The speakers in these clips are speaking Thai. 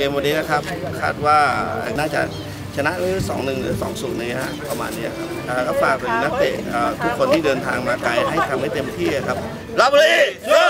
มวันนี้นะครับคาดว่าน่าจะชนะหรือ 2-1 หรือ 2-0 นี่ฮะประมาณนี้ครับก็ฝากถึงนักเตะทุกคนที่เดินทางมาไกลให้ทำให้เต็มที่ครับรับเลยโย่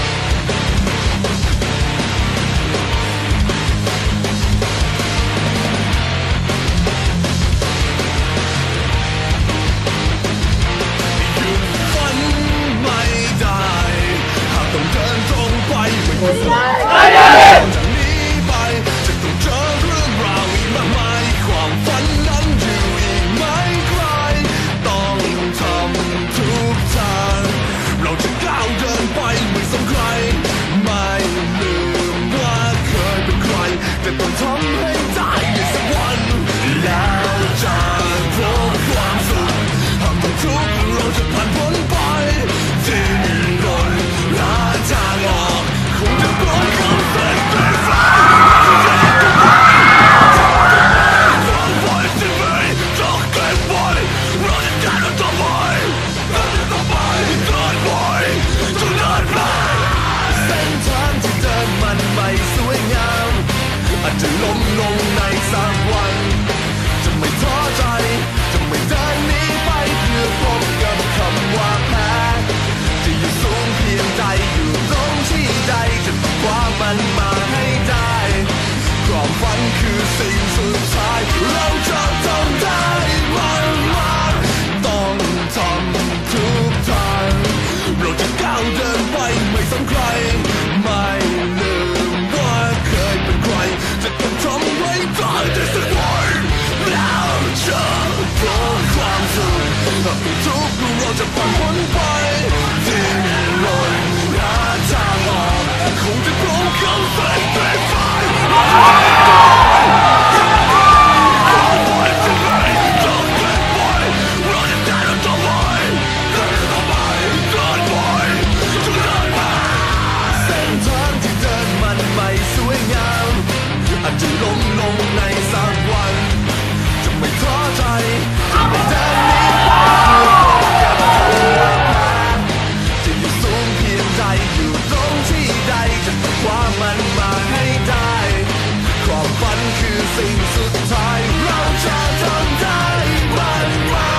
จะล้มลงในสักวันจะไม่ท้อใจจะไม่เดินหนีไปเพื่อพบกับคำว่าแพ้จะอยู่สูงเพียงใดอยู่ตรงที่ใดจะต้องคว้ามันมาให้ได้ความฝันคือสิ่งสุดท้ายเราจะทำได้มันต้องทำทุกทางเราจะก้าวเดินไปไม่สนใครไม่ลืมว่าเคยเป็นใครจะต้องทำไว้ได้ที่สุดวันแล้วจะพร้อมความสุขหากเป็นทุกข์เราจะผ่านพ้นไปดิ้นรนหาทางออกคงจะพร้อมเข้าใส่เต็มไฟจะล้มลงในสักวันจะไม่ท้อใจจะไม่เดินหนีไปเพื่อพบกับคำว่าแพ้จะอยู่สูงเพียงใดอยู่ตรงที่ใดจะต้องคว้ามันมาให้ได้ความฝันคือสิ่งสุดท้ายเราจะทำได้มัน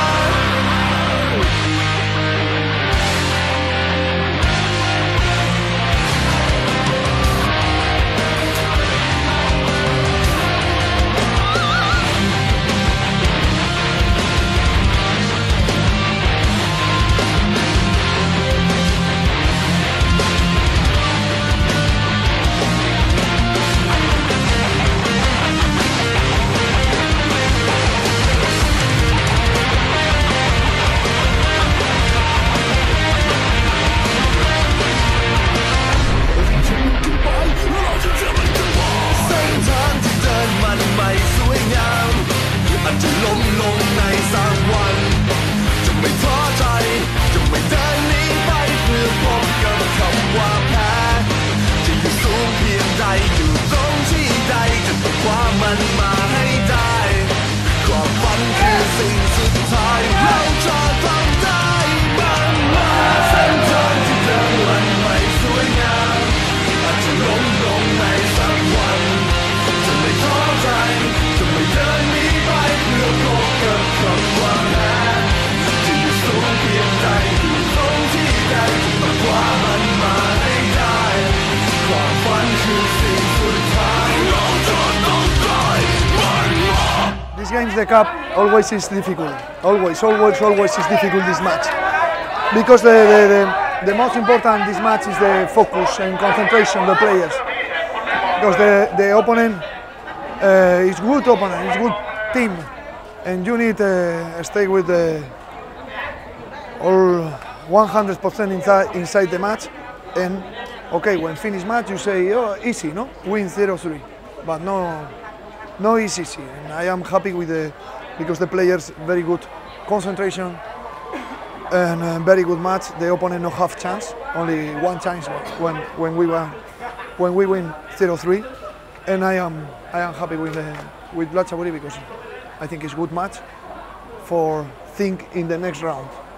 จะล้มลงในสักวันจะไม่ท้อใจจะไม่เดินหนีไปเพื่อพบกับคำว่าแพ้จะอยู่สูงเพียงใดอยู่ตรงที่ใดจะต้องคว้ามันมาให้ได้ความฝันคือสิ่งสุดท้ายเราจะทำได้มันมาเส้นทางที่เดินมันไม่สวยงามอาจจะล้มลงในสักวันจะไม่ท้อใจจะไม่เดินหนีไปเพื่อพบกับคำว่าแพ้จะอยู่สูงเพียงใดอยู่ตรงที่ใดจะต้องคว้ามันมาให้ได้ความฝันคือสิ่งสุดท้ายเราจะต้องได้มันมา This game, the cup, always is difficult. Always is difficult this match. Because the most important this match is the focus and concentration of the players. Because the opponent is good opponent, it's good team, and you need to stay with all 100% inside the match. And okay, when finish match, you say, oh, easy, no? Win 0-3, but no easy. And I am happy with because the players very good concentration and very good match. The opponent no have chance, only one chance when we win 0-3. And I am happy with Vlad Chaburi because I think it's good match for think in the next round.